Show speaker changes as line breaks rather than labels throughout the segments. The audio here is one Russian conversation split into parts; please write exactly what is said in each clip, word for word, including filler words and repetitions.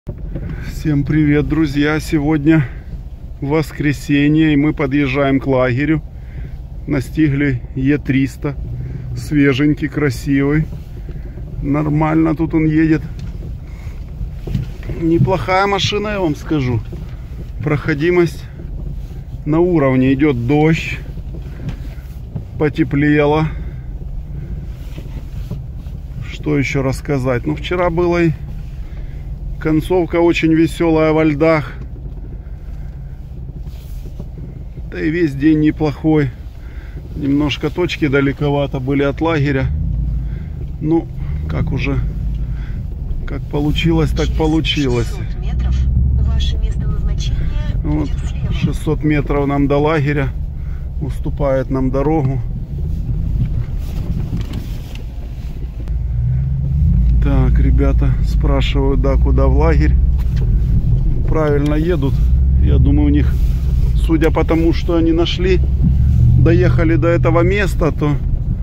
Всем привет, друзья! Сегодня воскресенье, и мы подъезжаем к лагерю. Настигли Е триста, свеженький, красивый. Нормально тут он едет. Неплохая машина, я вам скажу. Проходимость на уровне. Идет дождь, потеплело. Что еще рассказать? Ну, вчера была и концовка очень веселая во льдах. Да и весь день неплохой. Немножко точки далековато были от лагеря. Ну, как уже, как получилось, так получилось. Вот, шестьсот метров нам до лагеря. Уступает нам дорогу. Так, ребята спрашивают, да, куда в лагерь. Правильно едут. Я думаю, у них, судя по тому, что они нашли, доехали до этого места, то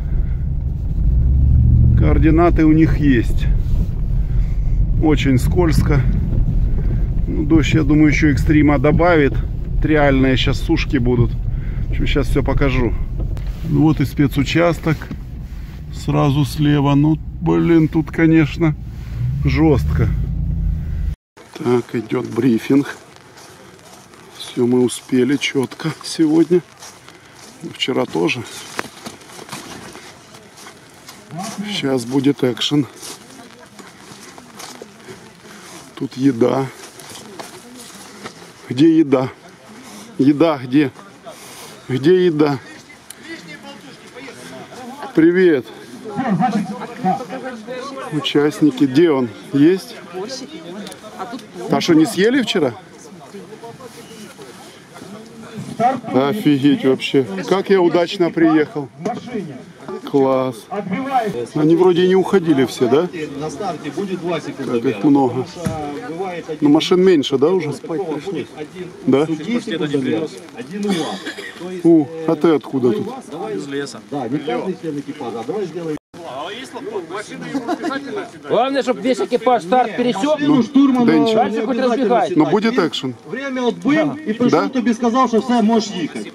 координаты у них есть. Очень скользко. Ну, дождь, я думаю, еще экстрима добавит. Реальные сейчас сушки будут. Сейчас все покажу. Вот и спецучасток. Сразу слева. Ну, блин, тут, конечно, жестко. Так, идет брифинг. Все мы успели четко сегодня. Вчера тоже. Сейчас будет экшен. Тут еда. Где еда? Еда где? Где еда? Привет. Участники. Где он? Есть? А что, не съели вчера? Офигеть вообще. Как я удачно приехал. Класс. Они вроде и не уходили все, да?
На старте будет два секунды.
Как их много. Но машин меньше, да, уже? Да? У, а ты откуда тут?
Из леса. Да, не каждый член экипажа. Давай сделаем.
Главное, чтобы весь экипаж старт пересек.
Ну, штурман,
дальше хоть разбегай.
Но будет экшен.
Время отбыл, и пришел,
Да?
тобі сказав, що все, можешь ехать.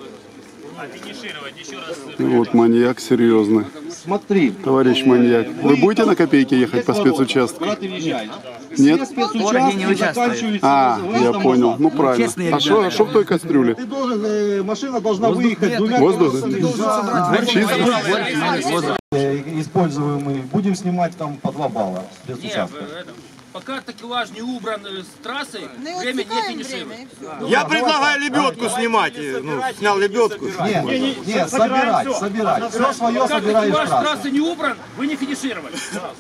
Вот маньяк серьезный.
Смотри.
Товарищ маньяк. Вы будете на копейке ехать по спецучастку?
Куда ты въезжаешь?
Нет?
Все спецучастки заканчиваются
А, я
выездом
понял.
назад.
Ну правильно. А что что в той кастрюле?
Ты должен, э, машина должна выехать двумя
Воздух?
колесами.
Чисто?
Э, Используемый. Будем снимать там по два балла спецучастка.
Пока такелаж не убран с трассы, время не финиширует.
Я предлагаю лебедку снимать. Ну, снял лебедку.
Нет, нет, собирать, собирать. Все свое
Пока
собираешь
такелаж с
трассы.
трассы не убран, вы не финишировали.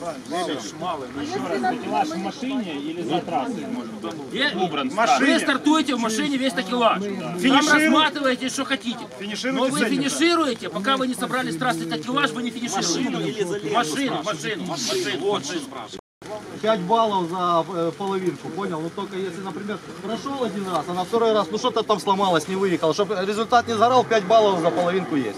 Такелаж в машине или за трассой?
Убран. Вы стартуете в машине весь такелаж. Там рассматриваете, что хотите. Но вы финишируете, пока вы не собрали с трассы такелаж, вы не финишируете. Машину, машину, машину. Вот что спрашиваю.
пять баллов за э, половинку, понял? Ну только если, например, прошел один раз, а на второй раз, ну что-то там сломалось, не выехал, чтобы результат не сгорал, пять баллов за половинку есть.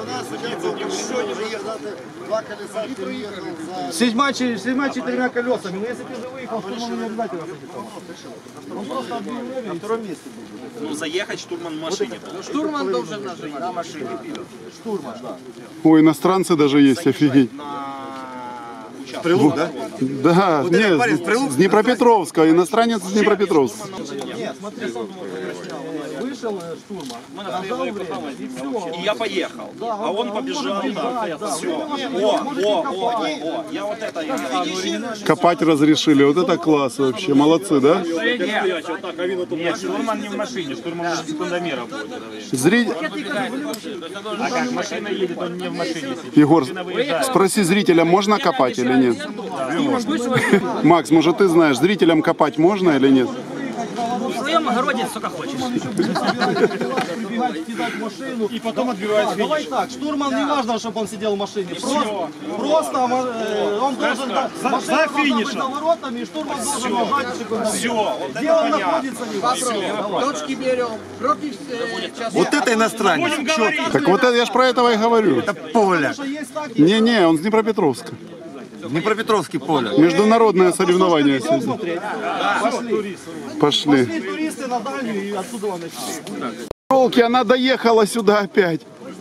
Седьмая, седьмая четырьмя колесами, но если ты же выехал, штурман не обязательно садится. Он просто отбил время и второе место будет.
Ну, заехать штурман в машине.
Штурман должен нажать на машине.
Штурман, да.
Ой, иностранцы даже есть, офигеть.
Прилук, да?
Да,
Вот
нет,
этот парень с Прилука?
с Днепропетровска, иностранец с Днепропетровска.
Нет, смотри, вышел э, штурман, нажал время, и все.
И я поехал. А он побежал. Все. О, о, о, о. Я вот это. я-
Копать разрешили, вот это класс вообще, молодцы, да?
Нет, штурман не в машине, штурман уже секундомера будет.
Зри...
А как машина едет, он не в машине сидит.
Егор, спроси зрителя, можно копать или нет? Макс, может ты знаешь, зрителям копать можно или нет?
В своем огороде сколько хочешь.
И потом отбивать. Давай так, штурман не важно, чтобы он сидел в машине. Просто, просто э, он должен за финишем за воротами, и штурман должен нажать секунду. Все, где он находится, не важно.
Точки берем, против часов.
Вот это иностранец.
Так вот это я ж про этого и говорю.
Это Поля.
Есть так,
Не-не, он с Днепропетровска.
Днепропетровский поле.
Международное соревнование сегодня.
Пошли.
Пошли.
Пошли туристы на дальнюю и отсюда начали.
Елки, она доехала сюда опять.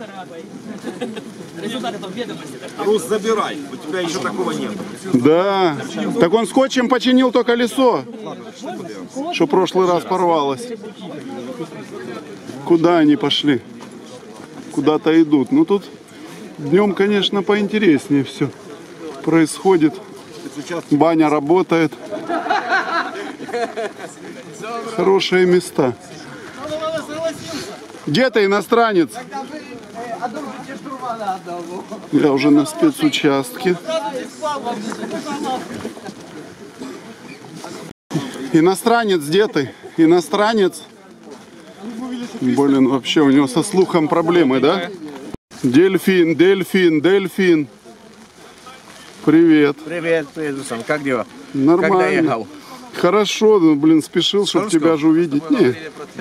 Рус, забирай, у тебя еще такого нет.
Да. Так он скотчем починил то колесо, что в прошлый раз порвалось. Куда они пошли? Куда-то идут. Ну тут днем, конечно, поинтереснее все происходит. Баня работает. Хорошие места. Где ты, иностранец? Я уже на спецучастке. Иностранец, где ты? Иностранец? Блин, вообще у него со слухом проблемы, да? Дельфин, дельфин, дельфин. Привет.
Привет, Эдусон, как дела?
Нормально.
Когда ехал?
Хорошо, ну, блин, спешил, чтобы тебя же увидеть. Не.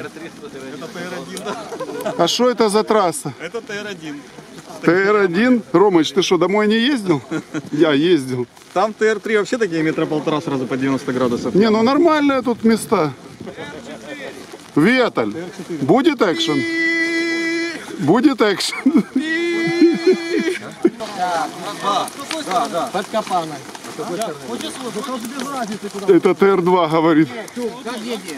А что это за трасса?
Это Т Р один.
Т Р один? Ромыч, ты что, домой не ездил? Я ездил.
Там Т Р три вообще такие метра полтора сразу по девяносто градусов.
Не, ну нормальные тут места. Веталь, будет экшен? Будет экшен?
Под Капаной.
Это Т Р два говорит.
Как едем?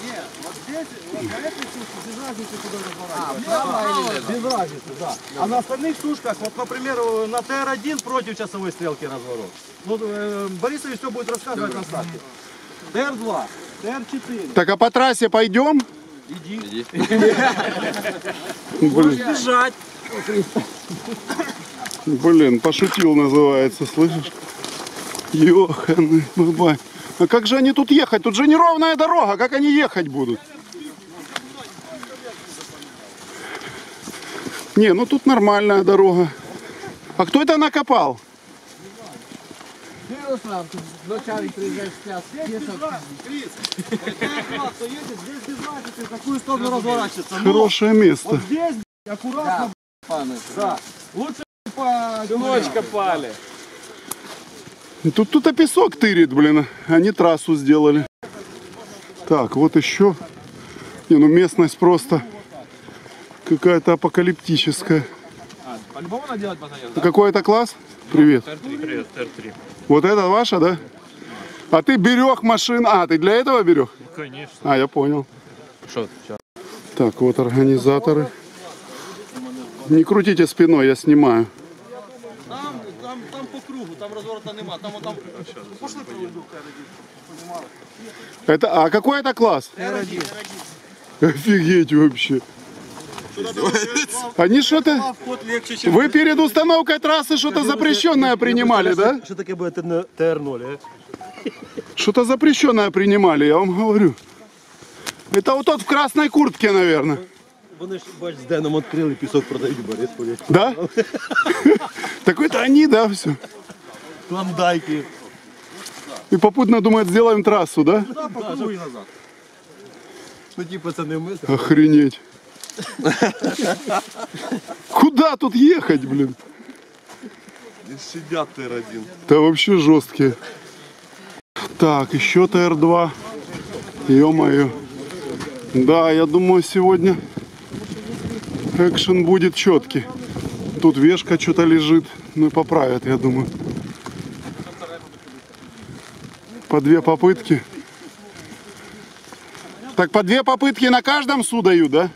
Без разницы, да. А на остальных сушках, вот, например, на Т Р один против часовой стрелки разворот. Вот э, Борисович все будет рассказывать на старте. Т Р два, Т Р четыре.
Так, а по трассе пойдем?
Иди.
Блин,
Бежать.
блин, пошутил называется, слышишь? Ёханый бабай. А как же они тут ехать? Тут же неровная дорога, как они ехать будут? Не, ну тут нормальная дорога. А кто это накопал?
Мирослав, тут вначале приезжаешь в час.
В какую сторону разворачиваться?
Хорошее место.
Вот здесь аккуратно. Да. Лучше по...
Ночка пали.
Тут тут песок тырит, блин. Они трассу сделали. Так, вот еще. Не, ну местность просто какая-то апокалиптическая.
По-любому надо делать пацанёк,
А какой это класс? Привет.
Т Р три. Привет, Т Р три.
Вот это ваша, да? А ты берег машин. А, ты для этого берег?
Конечно.
А, я понял.
Что, сейчас?
Так, вот организаторы. Не крутите спиной, я снимаю.
Там, там, там по кругу, там разворота нема. Там, там... Пошли проведу.
Это, а какой это класс?
Т Р один.
Офигеть вообще. Они что-то... Вы перед установкой трассы что-то запрещенное принимали, да?
Что таке буде Т Р ноль, а?
Что-то запрещенное принимали, я вам говорю. Это вот тот в красной куртке, наверное.
Вони ж, бач, з Деном відкрили, пісок продають, Борис, повідь.
Да? Так это они, да, все.
Клондайки.
И попутно думает, сделаем трассу, да?
Да, по кругу і назад. Ну, ті пацани ми.
Охренеть. Куда тут ехать, блин?
Сидять Т Р один.
Да вообще жесткие. Так, еще Т Р два. Ё-моё. Да, я думаю, сегодня экшен будет четкий. Тут вешка что-то лежит. Ну и поправят, я думаю. По две попытки. Так по две попытки на каждом суд дают, да?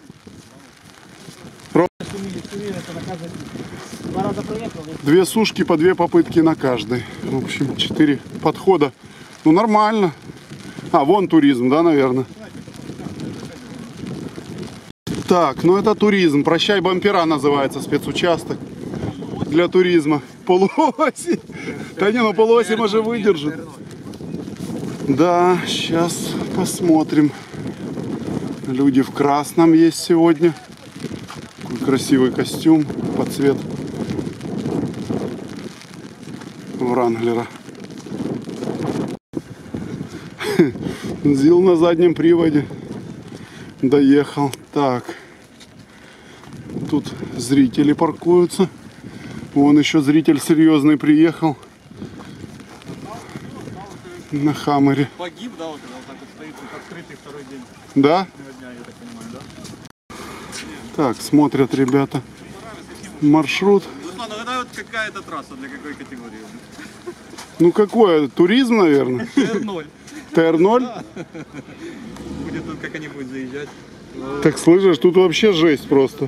Две сушки по две попытки на каждой. В общем, четыре подхода. Ну нормально. А, вон туризм, да, наверное? Так, ну это туризм. Прощай бампера называется спецучасток для туризма. Полуоси. Да не, ну полуоси может выдержит. Да, сейчас посмотрим. Люди в красном есть сегодня. Такой красивый костюм под цвет Вранглера. Зил на заднем приводе. Доехал. Так. Тут зрители паркуются. Вон еще зритель серьезный приехал. на Хаммере.
Погиб, да, вот когда вот так вот стоит, открытый второй день
Да?
дня, я так понимаю, да?
Так, смотрят ребята маршрут.
Руслан, ну это вот какая-то трасса для какой категории?
Ну какое? Туризм, наверное?
Эр ноль.
Тэ эр ноль?
Будет тут, как они будут заезжать.
Так слышишь, тут вообще жесть просто.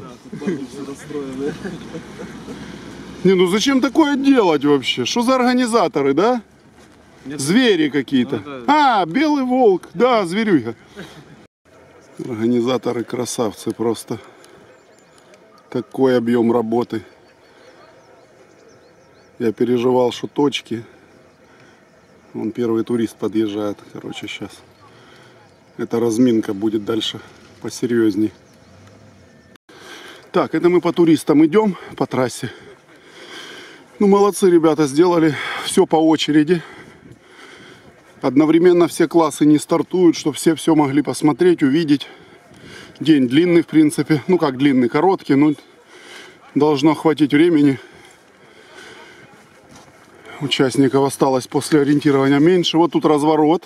Не, ну зачем такое делать вообще? Что за организаторы, да? Звери какие-то. А, белый волк, да, зверюга. Организаторы красавцы просто. Такой объем работы. Я переживал, что точки. Вон первый турист подъезжает. Короче, сейчас. Эта разминка будет дальше посерьезней. Так, это мы по туристам идем по трассе. Ну, молодцы ребята, сделали все по очереди. Одновременно все классы не стартуют, чтобы все все могли посмотреть, увидеть. День длинный, в принципе. Ну, как длинный, короткий, но должно хватить времени. Участников осталось после ориентирования меньше. Вот тут разворот.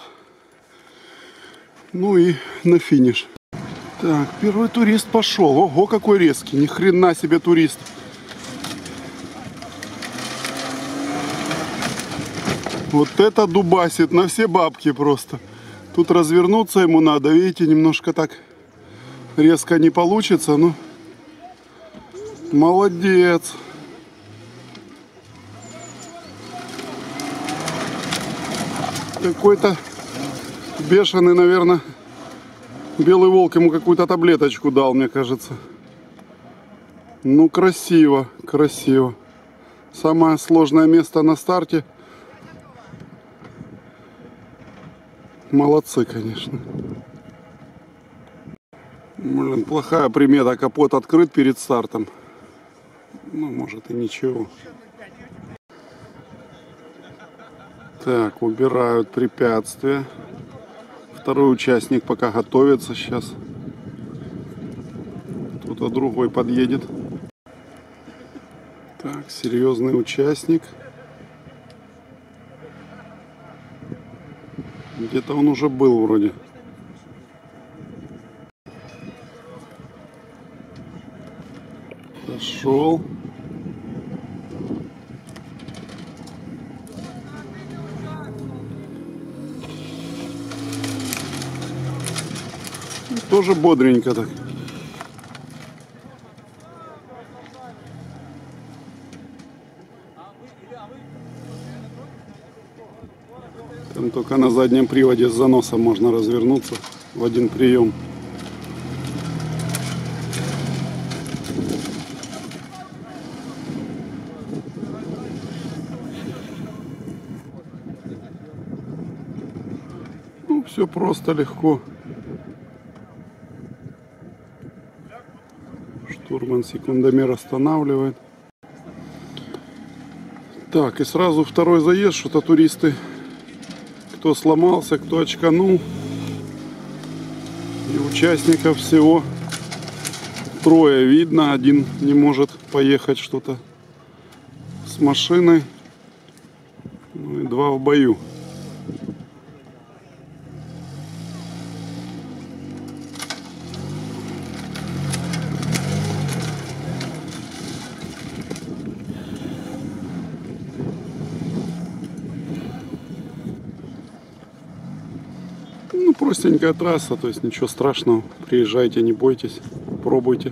Ну и на финиш. Так, первый турист пошел. Ого, какой резкий. Ни хрена себе турист. Вот это дубасит на все бабки просто. Тут развернуться ему надо. Видите, немножко так резко не получится. Но молодец. Какой-то бешеный, наверное, белый волк ему какую-то таблеточку дал, мне кажется. Ну, красиво, красиво. Самое сложное место на старте. Молодцы, конечно. Блин, плохая примета. Капот открыт перед стартом. Ну, может и ничего. Так, убирают препятствия. Второй участник пока готовится сейчас. Кто-то другой подъедет. Так, серьезный участник. Где-то он уже был вроде. Пошел. Тоже бодренько так. Там только на заднем приводе с заносом можно развернуться в один прием. Ну, все просто, легко. Штурман секундомер останавливает. Так, и сразу второй заезд. Что-то туристы, кто сломался, кто очканул. И участников всего трое видно. Один не может поехать, что-то с машиной. Ну и два в бою. Ну, простенькая трасса, то есть ничего страшного. Приезжайте, не бойтесь, пробуйте.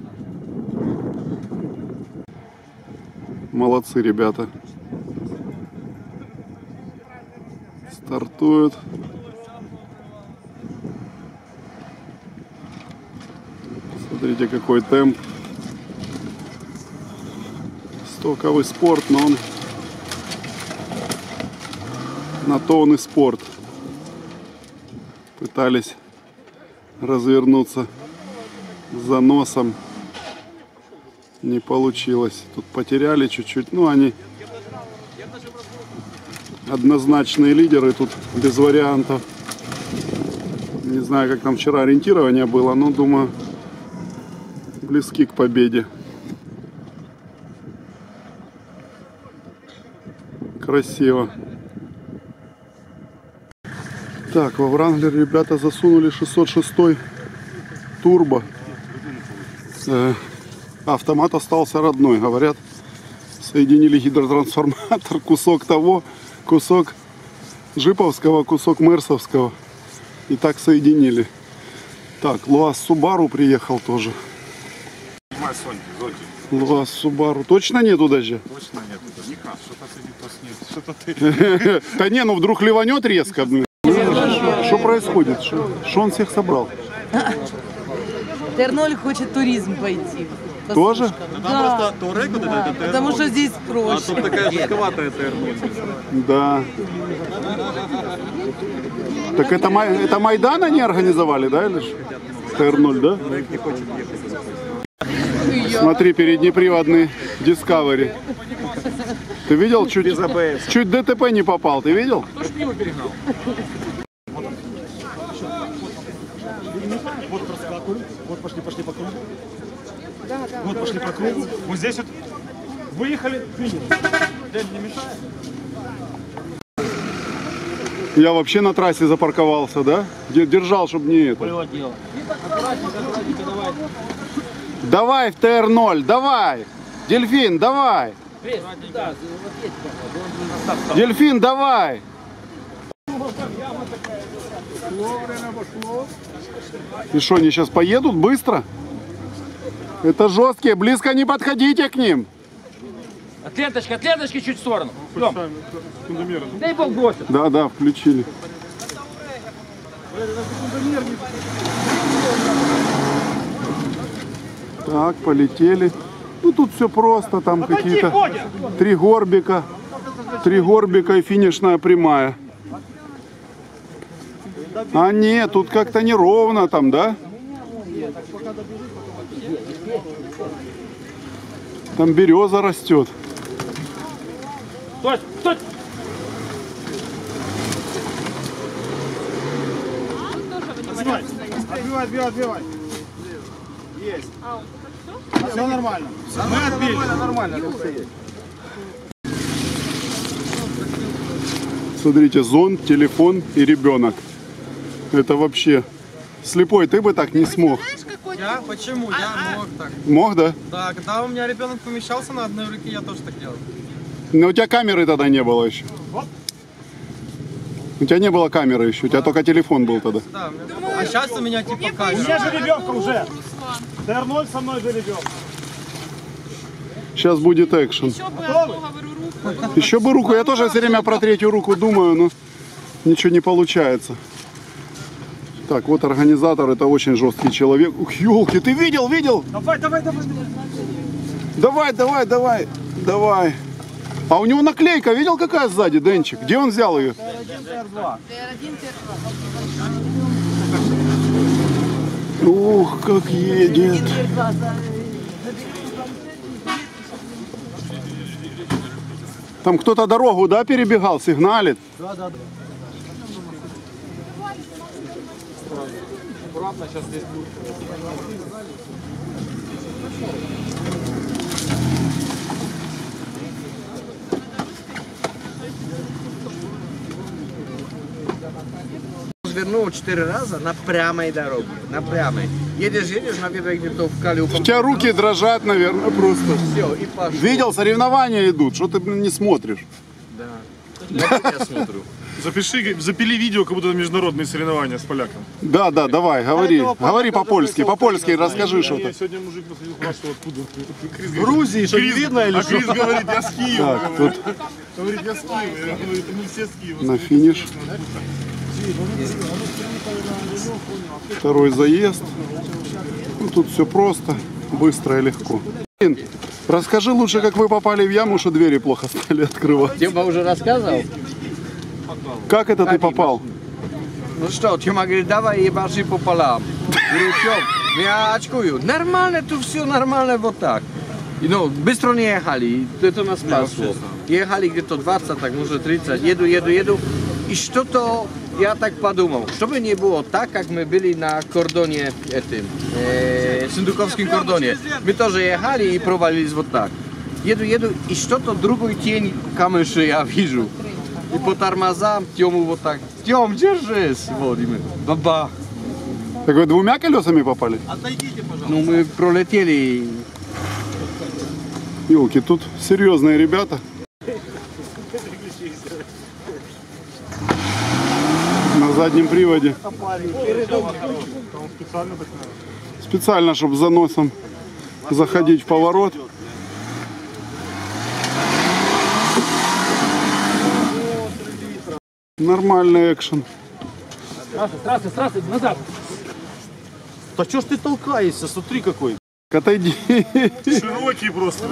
Молодцы ребята. Стартуют. Смотрите, какой темп. Стоковый спорт, но он на то он и спорт. Пытались развернуться с заносом. Не получилось. Тут потеряли чуть-чуть. Ну, они однозначные лидеры. Тут без вариантов. Не знаю, как там вчера ориентирование было, но думаю, близки к победе. Красиво. Так, во Wrangler ребята засунули шестьсот шестой турбо. Э, автомат остался родной, говорят. Соединили гидротрансформатор, кусок того, кусок джиповского, кусок мерсовского. И так соединили. Так, Луаз Субару приехал тоже. Луаз Субару. Точно нету даже?
Точно нету. Никак, что-то ты не то снес. Что-то ты...
Да не, ну вдруг ливанет резко. Что происходит? Что он всех собрал?
Терноль хочет туризм пойти.
Тоже?
Да, да, потому что здесь проще.
Тут такая жестковатая Терноль.
Да. Так это, Май... это Майдан они организовали, да? Или ж? Терноль, да? Смотри, переднеприводный Discovery. Ты видел? Чуть, чуть ДТП не попал. Ты видел?
Вот проскакивают. Вот пошли, пошли по кругу. Вот пошли по кругу. Вот здесь вот выехали, приняли. Не мешает.
Я вообще на трассе запарковался, да? Держал, чтобы не это. Давай в Т Р ноль, давай! Дельфин, давай! Дельфин, давай! И что, они сейчас поедут быстро? Это жесткие, близко не подходите к ним.
От ленточки, от ленточки чуть в сторону. Дай бог бросит.
Да, да, включили. Так, полетели. Ну тут все просто, там какие-то три горбика, три горбика и финишная прямая. А нет, тут как-то неровно там, да? Там береза растет.
Стой, стой!
Отбивай, отбивай, отбивай. Есть. Все нормально. Мы отбили. Нормально.
Смотрите, зонт, телефон и ребенок. Это вообще... Слепой, ты бы так не смог.
Я? Почему? Я мог так.
Мог, да?
Да, когда у меня ребенок помещался на одной руке, я тоже так делал.
Но у тебя камеры тогда не было еще. У тебя не было камеры еще, у тебя только телефон был тогда.
Да, а сейчас у меня типа
У
камера.
меня же ребенка уже. Т Р ноль со мной же ребенок.
Сейчас будет экшен. Еще бы руку. Я тоже все время про третью руку думаю, но ничего не получается. Так, вот организатор, это очень жесткий человек. Ух, елки, ты видел, видел?
Давай, давай, давай.
Давай, давай, давай, давай. А у него наклейка, видел какая сзади, Денчик? Где он взял ее? Ух, как едет. Там кто-то дорогу, да, перебегал, сигналит?
Да, да, да. Аккуратно, сейчас здесь будет.
Развернул четыре раза на прямой дороге, на прямой. Едешь, едешь, наверное, где-то в Калиупом.
У тебя руки дрожат, наверное, просто.
Все, и пошло.
Видел, соревнования идут, что ты не смотришь?
Да. Вот я смотрю.
Запиши, запили видео, как будто это международные соревнования с поляком.
Да, да, давай, говори. Говори по-польски, по-польски расскажи что-то.
Сегодня мужик посадил спрашивал, откуда.
В Грузии, что не видно или
А
что?
Крис говорит, я с Киева.
Так, тут
Говорит, я с Киева. Я говорю, это не все с Киева.
на финиш. Второй заезд. Ну, тут все просто, быстро и легко. Блин, расскажи лучше, как вы попали в яму, что двери плохо стали открывать.
Тёма уже рассказывал?
Как это ты попал?
Ну что, Тёма говорит, давай ебаши пополам. Говорю, Тём, я очкую. Нормально, тут все нормально, вот так. И, ну, быстро не ехали, и это нас спасло. Ехали где-то двадцать, так может тридцать, еду, еду, еду. И что-то, я так подумал, чтобы не было так, как мы были на кордоне, этим, э, Сундуковском кордоне. Мы тоже ехали и провалились вот так. Еду, еду, и что-то другой тень камыши я вижу. И по тормозам Тему вот так Тём, держись. Вот, и мы. Баба.
Так вы двумя колесами попали?
Отойдите, пожалуйста.
Ну, мы пролетели.
Ёлки, тут серьезные ребята. На заднем приводе. Специально, чтобы за носом заходить в поворот. Нормальный экшен.
Здравствуй, здравствуй, здравствуй, назад.
Да что ж ты толкаешься? Смотри какой.
Отойди.
Широкий просто.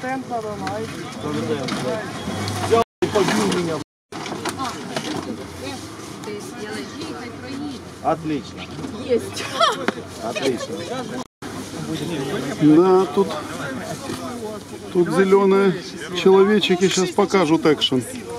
Отлично.
Есть.
Отлично.
Да, тут, тут зеленые человечики сейчас покажут экшен.